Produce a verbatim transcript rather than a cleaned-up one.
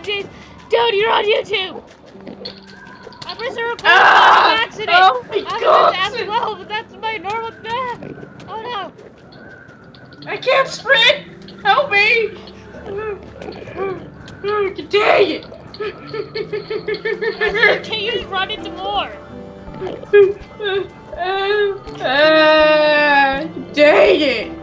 jeez. Dude, you're on YouTube! I'm just a recording Ah! an accident! Oh my I'm God! just as well, but that's my normal death! Oh no! I can't sprint! Help me! Dang it! Can you just run into more? uh, uh, dang it!